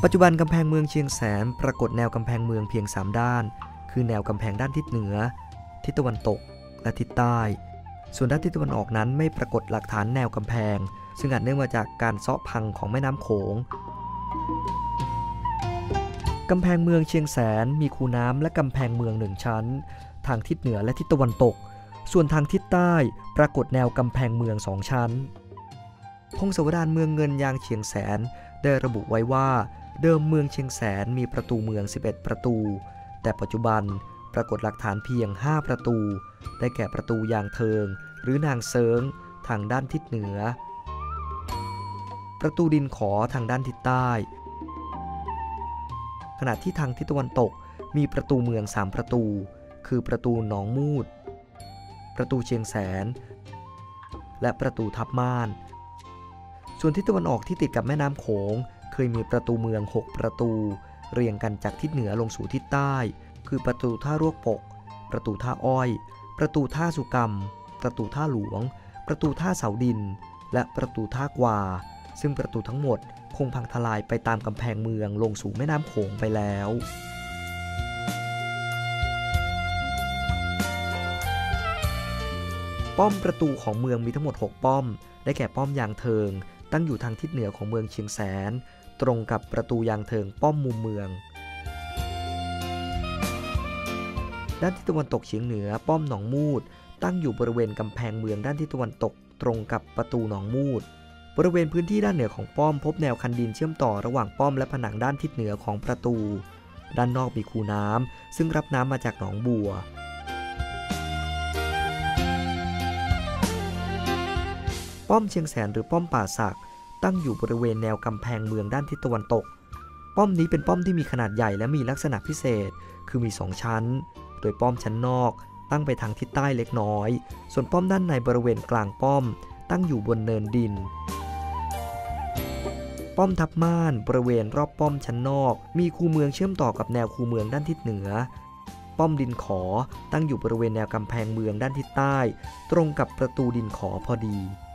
ปัจจุบันกำแพงเมืองเชียงแสนปรากฏแนวกำแพงเมืองเพียง3ด้านคือแนวกำแพงด้านทิศเหนือทิศตะวันตกและทิศใต้ส่วนด้านทิศตะวันออกนั้นไม่ปรากฏหลักฐานแนวกำแพงซึ่งอาจเนื่องมาจากการเซาะพังของแม่น้ำโขงกำแพงเมืองเชียงแสนมีคูน้ำและกำแพงเมือง1ชั้นทางทิศเหนือและทิศตะวันตกส่วนทางทิศใต้ปรากฏแนวกำแพงเมือง2ชั้นพงศาวดารเมืองเงินยางเชียงแสนได้ระบุไว้ว่าเดิมเมืองเชียงแสนมีประตูเมือง11ประตูแต่ปัจจุบันปรากฏหลักฐานเพียง5ประตูได้แก่ประตูยางเทิงหรือนางเซิงทางด้านทิศเหนือประตูดินขอทางด้านทิศใต้ขณะที่ทางทิศตะวันตกมีประตูเมือง3ประตูคือประตูหนองมูดประตูเชียงแสนและประตูทับม่านส่วนทิศตะวันออกที่ติดกับแม่น้ำโขงเคยมีประตูเมือง6ประตูเรียงกันจากทิศเหนือลงสู่ทิศใต้คือประตูท่ารวกปกประตูท่าอ้อยประตูท่าสุกรรมประตูท่าหลวงประตูท่าเสาดินและประตูท่ากวาซึ่งประตูทั้งหมดคงพังทลายไปตามกำแพงเมืองลงสู่แม่น้ำโขงไปแล้วป้อมประตูของเมืองมีทั้งหมด6ป้อมได้แก่ป้อมยางเทิงตั้งอยู่ทางทิศเหนือของเมืองเชียงแสนตรงกับประตูยางเทิงป้อมมุมเมืองด้านทิศตะวันตกเฉียงเหนือป้อมหนองมูดตั้งอยู่บริเวณกำแพงเมืองด้านทิศตะวันตกตรงกับประตูหนองมูดบริเวณพื้นที่ด้านเหนือของป้อมพบแนวคันดินเชื่อมต่อระหว่างป้อมและผนังด้านทิศเหนือของประตูด้านนอกมีคูน้ำซึ่งรับน้ำมาจากหนองบัวป้อมเชียงแสนหรือป้อมป่าสักตั้งอยู่บริเวณแนวกำแพงเมืองด้านทิศตะวันตกป้อมนี้เป็นป้อมที่มีขนาดใหญ่และมีลักษณะพิเศษคือมี2ชั้นโดยป้อมชั้นนอกตั้งไปทางทิศใต้เล็กน้อยส่วนป้อมด้านในบริเวณกลางป้อมตั้งอยู่บนเนินดินป้อมทับม่านบริเวณรอบป้อมชั้นนอกมีคูเมืองเชื่อมต่อกับแนวคูเมืองด้านทิศเหนือป้อมดินขอตั้งอยู่บริเวณแนวกำแพงเมืองด้านทิศใต้ตรงกับประตูดินขอพอดี